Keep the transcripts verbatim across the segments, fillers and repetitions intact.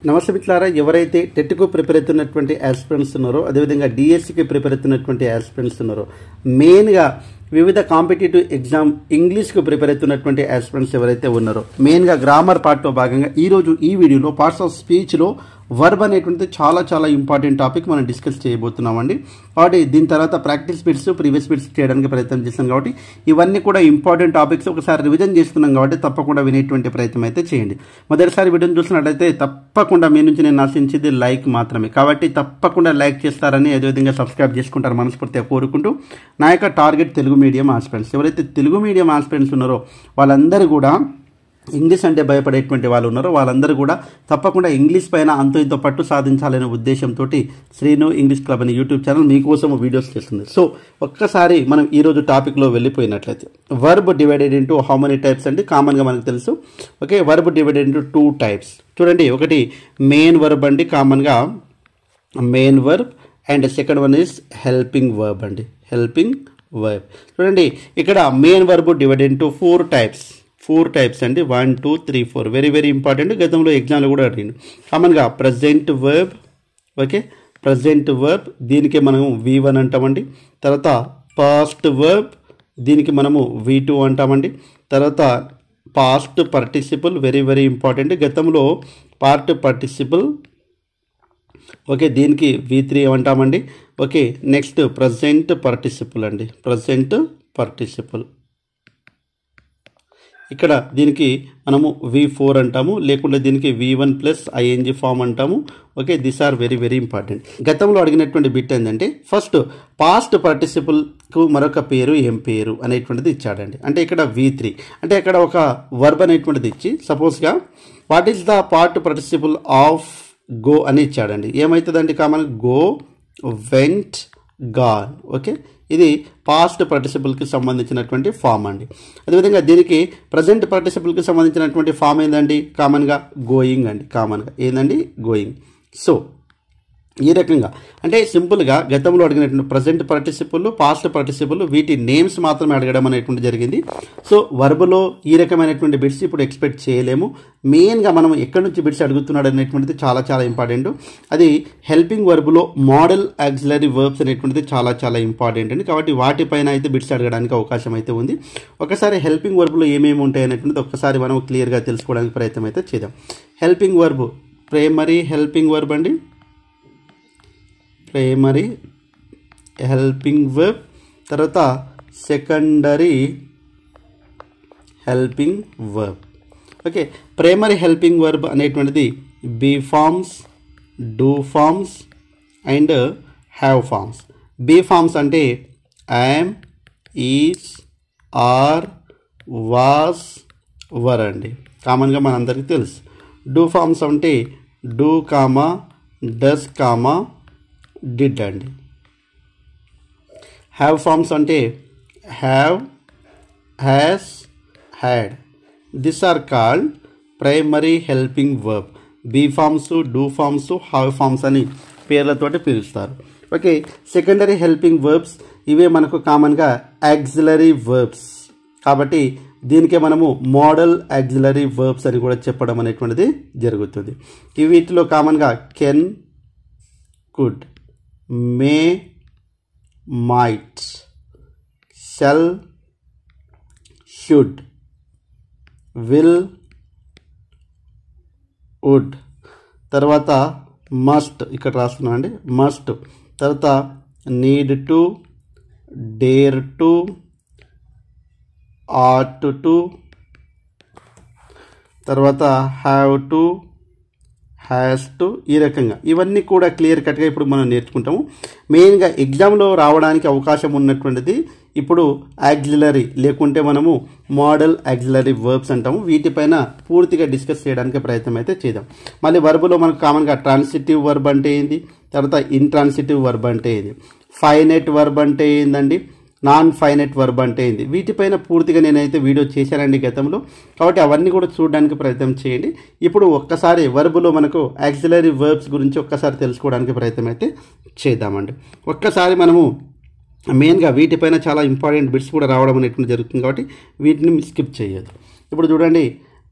నమస్తే మిత్రులారా, ఎవరైతే టెట్కు ప్రిపేర్ అవుతున్నటువంటి ఆస్పిరెంట్స్ ఉన్నారో అదేవిధంగా డిఎస్సికి ప్రిపేర్ అవుతున్నటువంటి ఆస్పిరెంట్స్ ఉన్నారో మెయిన్గా వివిధ కాంపిటేటివ్ ఎగ్జామ్ ఇంగ్లీష్కు ప్రిపేర్ అవుతున్నటువంటి ఆస్పిరెంట్స్ ఎవరైతే ఉన్నారో మెయిన్గా గ్రామర్ పార్ట్లో భాగంగా ఈరోజు ఈ వీడియోలో పార్ట్స్ ఆఫ్ స్పీచ్లో వర్బ్ అనేటువంటిది చాలా చాలా ఇంపార్టెంట్ టాపిక్ మనం డిస్కస్ చేయబోతున్నామండి. కాబట్టి దీని తర్వాత ప్రాక్టీస్ బిట్స్ ప్రీవియస్ బిట్స్ చేయడానికి ప్రయత్నం చేస్తాం కాబట్టి ఇవన్నీ కూడా ఇంపార్టెంట్ టాపిక్స్ ఒకసారి రివిజన్ చేస్తున్నాం కాబట్టి తప్పకుండా వినేటువంటి ప్రయత్నం అయితే చేయండి. మొదటిసారి వీడియోని చూసినట్లయితే తప్పకుండా మీ నుంచి నేను ఆశించేది లైక్ మాత్రమే, కాబట్టి తప్పకుండా లైక్ చేస్తారని అదేవిధంగా సబ్స్క్రైబ్ చేసుకుంటారు మనస్ఫూర్తిగా కోరుకుంటూ నా యొక్క టార్గెట్ తెలుగు మీడియం ఆస్పిరెంట్స్. ఎవరైతే తెలుగు మీడియం ఆస్పిరెంట్స్ ఉన్నారో వాళ్ళందరూ కూడా ఇంగ్లీష్ అంటే భయపడేటువంటి వాళ్ళు ఉన్నారో వాళ్ళందరూ కూడా తప్పకుండా ఇంగ్లీష్ పైన అంతో ఇంతో పట్టు సాధించాలనే ఉద్దేశంతో శ్రీను ఇంగ్లీష్ క్లబ్ అనే యూట్యూబ్ ఛానల్ మీకోసం వీడియోస్ చేస్తుంది. సో ఒక్కసారి మనం ఈరోజు టాపిక్లో వెళ్ళిపోయినట్లయితే verb divided into how many types అంటే కామన్గా మనకు తెలుసు. Okay, verb divided into two types. చూడండి, ఒకటి మెయిన్ వర్బ్ అండి, కామన్గా main verb, and second one is helping verb అండి, హెల్పింగ్ వర్బ్. చూడండి, ఇక్కడ main verb divided into four types four types అండి, one two three four very very important. గతంలో ఎగ్జామ్లో కూడా అడిగింది. కామన్గా present verb, okay present verb దీనికి మనము వి వన్ అంటామండి. తర్వాత పాస్ట్ వర్బ్ దీనికి మనము వి టూ అంటామండి. తర్వాత past participle very very important. గతంలో పార్ట్ పార్టిసిపుల్ ఓకే దీనికి వి త్రీ అంటామండి. ఓకే నెక్స్ట్ ప్రజెంట్ పార్టిసిపుల్ అండి, ప్రజెంట్ పార్టిసిపుల్ ఇక్కడ దీనికి మనము వి ఫోర్ అంటాము, లేకుంటే దీనికి V one plus ING form అంటాము. Okay this are very very important. గతంలో అడిగినటువంటి బిట్ ఏంటంటే ఫస్ట్ పాస్ట్ పార్టిసిపుల్కు మరొక పేరు ఏం పేరు అనేటువంటిది ఇచ్చాడండి. అంటే ఇక్కడ వి త్రీ అంటే ఇక్కడ ఒక వర్బ్ అనేటువంటిది ఇచ్చి సపోజ్గా what is the part participle of go అని ఇచ్చాడండి. ఏమవుతుందండి common go, went, gone. Okay ఇది పాస్ట్ పార్టిసిపుల్కి సంబంధించినటువంటి ఫామ్ అండి. అదేవిధంగా దీనికి ప్రజెంట్ పార్టిసిపుల్కి సంబంధించినటువంటి ఫామ్ ఏందండి కామన్గా గోయింగ్ అండి, కామన్గా ఏందండి గోయింగ్. సో ఈ రకంగా అంటే సింపుల్గా గతంలో అడిగినటువంటి ప్రజెంట్ పార్టిసిపుల్, పాస్ట్ పార్టిసిపుల్ వీటి నేమ్స్ మాత్రమే అడగడం అనేటువంటి జరిగింది. సో వర్బులో ఈ రకమైనటువంటి బిట్స్ ఇప్పుడు ఎక్స్పెక్ట్ చేయలేము. మెయిన్గా మనం ఎక్కడి నుంచి బిట్స్ అడుగుతున్నాడు అనేటువంటిది చాలా చాలా ఇంపార్టెంట్. అది హెల్పింగ్ వర్బులో మోడల్ ఆక్సిలరీ వర్బ్స్ అనేటువంటిది చాలా చాలా ఇంపార్టెంట్ అండి. కాబట్టి వాటిపైన అయితే బిట్స్ అడగడానికి అవకాశం అయితే ఉంది. ఒకసారి హెల్పింగ్ వర్బులో ఏమేమి ఉంటాయి అనేటువంటిది ఒక్కసారి మనం క్లియర్గా తెలుసుకోవడానికి ప్రయత్నం అయితే చేద్దాం. Helping verb primary helping verb అండి, ప్రైమరీ హెల్పింగ్ వర్బ్. తర్వాత secondary helping verb. Okay primary helping verb అనేటువంటిది be forms, do forms and have forms. Be forms అంటే am, is, are, was, were అండి, కామన్గా మనందరికీ తెలుసు. డూ ఫార్మ్స్ అంటే do comma, does comma, did అండి. Have forms అంటే have, has, had. This are called primary helping verb. Be forms, do forms, have forms అని పేర్లతోటి పిలుస్తారు. ఓకే సెకండరీ హెల్పింగ్ వర్బ్స్ ఇవే మనకు కామన్గా ఆక్సిలరీ వర్బ్స్, కాబట్టి దీనికే మనము మోడల్ ఆక్సిలరీ వర్బ్స్ అని కూడా చెప్పడం అనేటువంటిది జరుగుతుంది. ఈ వీటిలో కామన్గా can, could, may, might, shall, should, will, would. తర్వాత మస్ట్ ఇక్కడ రాస్తున్నాను అండి, మస్ట్. తర్వాత need to, dare to, ought to, తర్వాత హ్యావ్ టు, హ్యాస్ టు. ఈ రకంగా ఇవన్నీ కూడా క్లియర్ కట్గా ఇప్పుడు మనం నేర్చుకుంటాము. మెయిన్గా ఎగ్జామ్లో రావడానికి అవకాశం ఉన్నటువంటిది ఇప్పుడు ఆక్సిలరీ లేకుంటే మనము మోడల్ ఆక్సిలరీ వర్బ్స్ అంటాము. వీటిపైన పూర్తిగా డిస్కస్ చేయడానికి ప్రయత్నం అయితే చేద్దాం. మళ్ళీ వర్బులో మనకు కామన్గా ట్రాన్సిటివ్ వర్బ్ అంటే ఏంది, తర్వాత ఇంట్రాన్సిటివ్ వర్బ్ అంటే ఏంది, ఫైనైట్ వర్బ్ అంటే ఏందండి, నాన్ ఫైనైట్ వర్బ్ అంటే ఏంది, వీటిపైన పూర్తిగా నేనైతే వీడియో చేశానండి గతంలో. కాబట్టి అవన్నీ కూడా చూడడానికి ప్రయత్నం చేయండి. ఇప్పుడు ఒక్కసారి వర్బులో మనకు ఆక్సిలరీ వర్బ్స్ గురించి ఒక్కసారి తెలుసుకోవడానికి ప్రయత్నం అయితే చేద్దామండి. ఒక్కసారి మనము మెయిన్గా వీటిపైన చాలా ఇంపార్టెంట్ బిట్స్ కూడా రావడం అనేటువంటి జరుగుతుంది కాబట్టి వీటిని స్కిప్ చేయొద్దు. ఇప్పుడు చూడండి,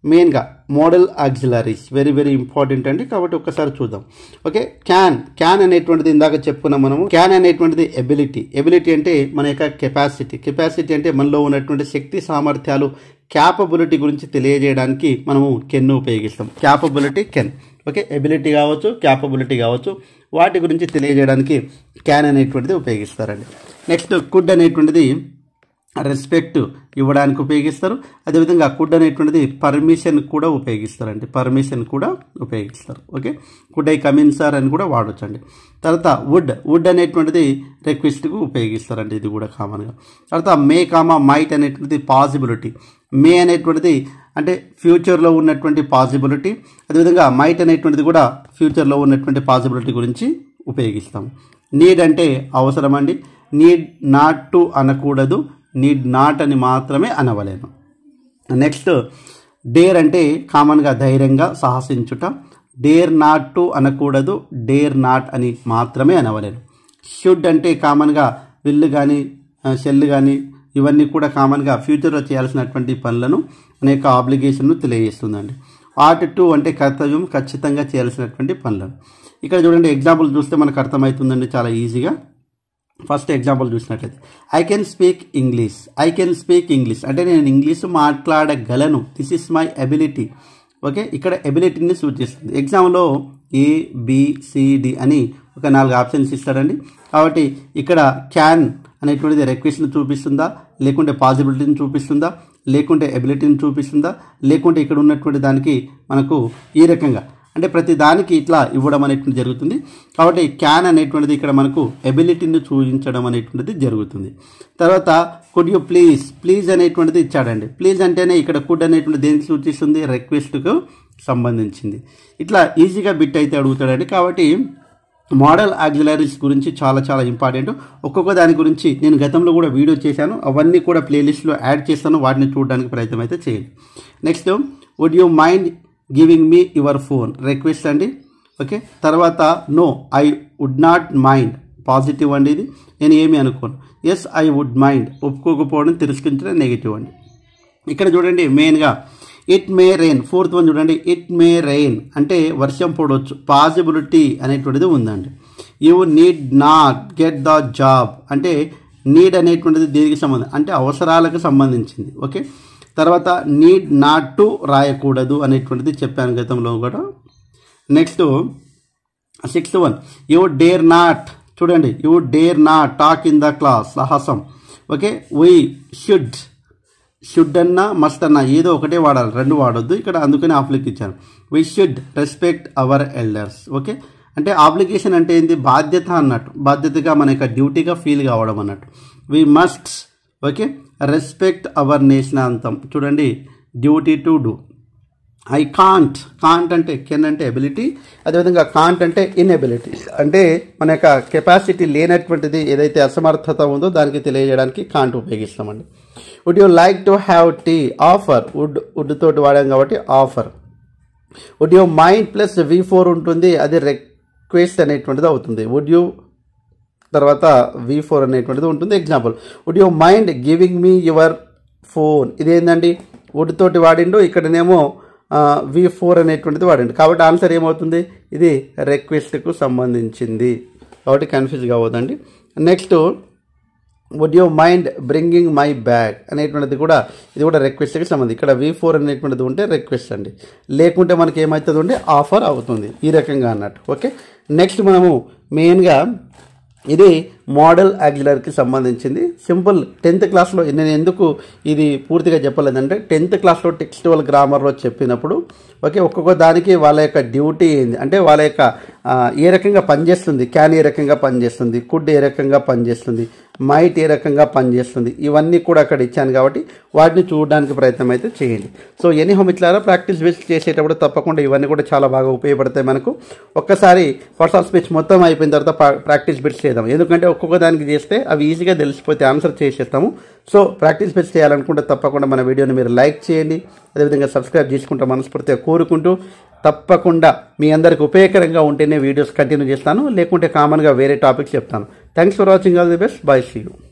మెయిన్గా modal auxiliaries very very important అండి. కాబట్టి ఒక్కసారి చూద్దాం. ఓకే, క్యాన్ క్యాన్ అనేటువంటిది ఇందాక చెప్పుకున్నాం మనము. క్యాన్ అనేటువంటిది ఎబిలిటీ. ఎబిలిటీ అంటే మన యొక్క కెపాసిటీ. కెపాసిటీ అంటే మనలో ఉన్నటువంటి శక్తి సామర్థ్యాలు, క్యాపబిలిటీ గురించి తెలియజేయడానికి మనము కెన్ ఉపయోగిస్తాం. Capability can. ఓకే, ఎబిలిటీ కావచ్చు, క్యాపబిలిటీ కావచ్చు, వాటి గురించి తెలియజేయడానికి క్యాన్ అనేటువంటిది ఉపయోగిస్తారండి. నెక్స్ట్ కుడ్ అనేటువంటిది రెస్పెక్ట్ ఇవ్వడానికి ఉపయోగిస్తారు. అదేవిధంగా కుడ్ అనేటువంటిది పర్మిషన్ కూడా ఉపయోగిస్తారండి. పర్మిషన్ కూడా ఉపయోగిస్తారు. Okay, could I come in sir అని కూడా వాడొచ్చండి. తర్వాత వుడ్ వుడ్ అనేటువంటిది రిక్వెస్ట్కు ఉపయోగిస్తారండి. ఇది కూడా కామన్గా. తర్వాత మే కామా మైట్ అనేటువంటిది పాసిబిలిటీ. మే అనేటువంటిది అంటే ఫ్యూచర్లో ఉన్నటువంటి పాసిబిలిటీ. అదేవిధంగా మైట్ అనేటువంటిది కూడా ఫ్యూచర్లో ఉన్నటువంటి పాసిబిలిటీ గురించి ఉపయోగిస్తాం. నీడ్ అంటే అవసరం అండి. నీడ్ నాట్ టు అనకూడదు, నీడ్ నాట్ అని మాత్రమే అనవలేను. నెక్స్ట్ డేర్ అంటే కామన్గా ధైర్యంగా సాహసించుట. డేర్ నాట్ టు అనకూడదు, డేర్ నాట్ అని మాత్రమే అనవలేను. షుడ్ అంటే కామన్గా విల్లు కానీ షెల్ కానీ ఇవన్నీ కూడా కామన్గా ఫ్యూచర్లో చేయాల్సినటువంటి పనులను అనేక ఆబ్లిగేషన్ను తెలియజేస్తుందండి. ఆట్ టు అంటే కర్తవ్యం, ఖచ్చితంగా చేయాల్సినటువంటి పనులను. ఇక్కడ చూడండి ఎగ్జాంపుల్ చూస్తే మనకు అర్థమవుతుందండి చాలా ఈజీగా. ఫస్ట్ ఎగ్జాంపుల్ చూసినట్లయితే I can speak English. I can speak English అంటే నేను ఇంగ్లీష్ మాట్లాడగలను. This is my ability. Okay, ఇక్కడ ఎబిలిటీని సూచిస్తుంది. ఎగ్జామ్లో ఏ బిసిడి అని ఒక నాలుగు ఆప్షన్స్ ఇస్తాడండి. కాబట్టి ఇక్కడ క్యాన్ అనేటువంటిది రిక్వెస్ట్ని చూపిస్తుందా, లేకుంటే పాసిబిలిటీని చూపిస్తుందా, లేకుంటే ఎబిలిటీని చూపిస్తుందా, లేకుంటే ఇక్కడ ఉన్నటువంటి దానికి మనకు ఈ రకంగా అంటే ప్రతి దానికి ఇట్లా ఇవ్వడం అనేటువంటి జరుగుతుంది. కాబట్టి క్యాన్ అనేటువంటిది ఇక్కడ మనకు ఎబిలిటీని చూపించడం అనేటువంటిది జరుగుతుంది. తర్వాత కుడ్ యూ ప్లీజ్ ప్లీజ్ అనేటువంటిది ఇచ్చాడండి. ప్లీజ్ అంటేనే ఇక్కడ కుడ్ అనేటువంటి దేనికి సూచిస్తుంది, రిక్వెస్ట్కు సంబంధించింది. ఇట్లా ఈజీగా బిట్ అయితే అడుగుతాడండి. కాబట్టి మోడల్ ఆక్సిలరీస్ గురించి చాలా చాలా ఇంపార్టెంట్. ఒక్కొక్క దాని గురించి నేను గతంలో కూడా వీడియో చేశాను, అవన్నీ కూడా ప్లేలిస్ట్లో యాడ్ చేస్తాను, వాటిని చూడడానికి ప్రయత్నం అయితే చేయండి. Next would you mind giving me your phone, request అండి. ఓకే, తర్వాత no I would not mind, positive అండి ఇది, నేను ఏమి అనుకోను. ఎస్ ఐ వుడ్ మైండ్, ఒప్పుకోకపోవడం తిరస్కరించడం నెగిటివ్ అండి. ఇక్కడ చూడండి మెయిన్గా it may rain, fourth one చూడండి ఇట్ మే రెయిన్ అంటే వర్షం పడవచ్చు, పాసిబిలిటీ అనేటువంటిది ఉందండి. You need not get the job అంటే నీడ్ అనేటువంటిది దేనికి సంబంధం అంటే అవసరాలకు సంబంధించింది. ఓకే, తర్వాత నీడ్ నాట్ టు రాయకూడదు అనేటువంటిది చెప్పాను గతంలో కూడా. Next sixth one you dare not, చూడండి you dare not talk in the class, సాహసం. ఓకే, వీ షుడ్, షుడ్ అన్నా మస్ట్ అన్నా ఏదో ఒకటే వాడాలి, రెండు వాడొద్దు ఇక్కడ, అందుకని ఆప్లిక్ ఇచ్చాను. We should respect our elders. Okay, అంటే ఆబ్లిగేషన్ అంటే ఏంటి, బాధ్యత అన్నట్టు, బాధ్యతగా మన యొక్క డ్యూటీగా ఫీల్ కావడం అన్నట్టు. We must okay respect our national anthem, చూడండి duty to do. I can't, can't అంటే కెన్ అంటే ఎబిలిటీ, అదేవిధంగా కాంట్ అంటే ఇన్ఎబిలిటీ అంటే మన యొక్క కెపాసిటీ లేనటువంటిది ఏదైతే అసమర్థత ఉందో దానికి తెలియజేయడానికి కాంట్ ఉపయోగిస్తామండి. Would you like to have tea, offer, would would తోటి వాడాం కాబట్టి offer. Would you mind plus V four ఉంటుంది, అది రిక్వెస్ట్ అనేటువంటిది అవుతుంది. వుడ్ యూ తర్వాత వి ఫోర్ అనేటువంటిది ఉంటుంది. Example would you mind giving me your phone, ఇదేంటండి వుడ్ తోటి వాడిండు, ఇక్కడనేమో వి ఫోర్ అనేటువంటిది వాడండి. కాబట్టి ఆన్సర్ ఏమవుతుంది, ఇది రిక్వెస్ట్కు సంబంధించింది. కాబట్టి కన్ఫ్యూజ్ కావద్దండి. Next would you mind bringing my bag అనేటువంటిది కూడా, ఇది కూడా రిక్వెస్ట్కి సంబంధించి. ఇక్కడ వి ఫోర్ అనేటువంటిది ఉంటే రిక్వెస్ట్ అండి, లేకుంటే మనకి ఏమవుతుంది ఉంటే ఆఫర్ అవుతుంది, ఈ రకంగా అన్నట్టు. ఓకే, నెక్స్ట్ మనము మెయిన్గా ఇది మోడల్ ఆక్సిలరీకి సంబంధించింది. సింపుల్ టెన్త్ క్లాస్లో నేను ఎందుకు ఇది పూర్తిగా చెప్పలేదంటే టెన్త్ క్లాస్లో టెక్స్టువల్ గ్రామర్లో చెప్పినప్పుడు ఓకే ఒక్కొక్క దానికి వాళ్ళ యొక్క డ్యూటీ ఏంది అంటే వాళ్ళ యొక్క ఏ రకంగా పనిచేస్తుంది, క్యాన్ ఏ రకంగా పనిచేస్తుంది, కుడ్ ఏ రకంగా పనిచేస్తుంది, మైట్ ఏ రకంగా పనిచేస్తుంది, ఇవన్నీ కూడా అక్కడ ఇచ్చాను కాబట్టి వాటిని చూడడానికి ప్రయత్నం అయితే చేయండి. సో ఎనీ హోమ్ ఇట్లారా ప్రాక్టీస్ బేస్ చేసేటప్పుడు తప్పకుండా ఇవన్నీ కూడా చాలా బాగా ఉపయోగపడతాయి మనకు. ఒక్కసారి పర్సనల్ స్పీచ్ మొత్తం అయిపోయిన తర్వాత ప్రాక్టీస్ బిట్స్ చేద్దాం, ఎందుకంటే ఒక్కొక్క దానికి చేస్తే అవి ఈజీగా తెలిసిపోతే ఆన్సర్ చేసేస్తాము. సో ప్రాక్టీస్ బిట్స్ చేయాలనుకుంటే తప్పకుండా మన వీడియోని మీరు లైక్ చేయండి, అదేవిధంగా సబ్స్క్రైబ్ చేసుకుంటూ మనస్ఫూర్తిగా కోరుకుంటూ తప్పకుండా మీ అందరికి ఉపయోగకరంగా ఉంటేనే వీడియోస్ కంటిన్యూ చేస్తాను, లేకుంటే కామన్గా వేరే టాపిక్స్ చెప్తాను. Thanks for watching, all the best, bye, see you.